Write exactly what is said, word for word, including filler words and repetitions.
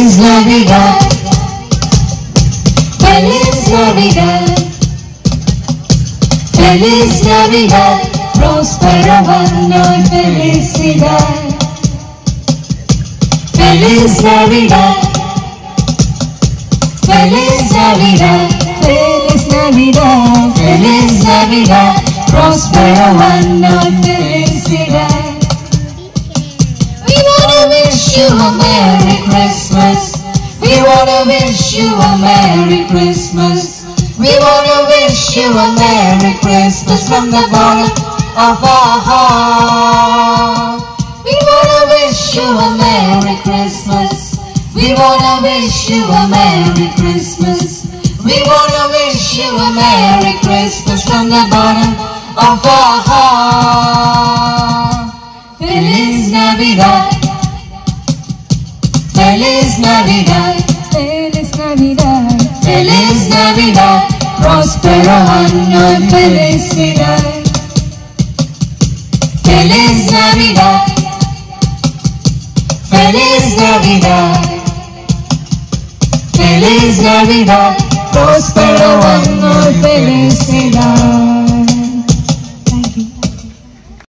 Feliz Navidad, Feliz Navidad, Feliz Navidad, próspero año y felicidad. Feliz Navidad, Feliz Navidad, Feliz Navidad, Feliz Navidad, próspero año y felicidad. We wanna wish you a Merry Christmas. We wanna wish you a Merry Christmas. We wanna wish you a Merry Christmas from the bottom of our heart. We wanna wish you a Merry Christmas. We wanna wish you a Merry Christmas. We wanna wish you a Merry Christmas from the bottom of our heart. Feliz Navidad, Feliz Navidad, Feliz Navidad, Feliz Navidad, próspero año y felicidad. Feliz Navidad, Feliz Navidad, Feliz Navidad, próspero año y felicidad.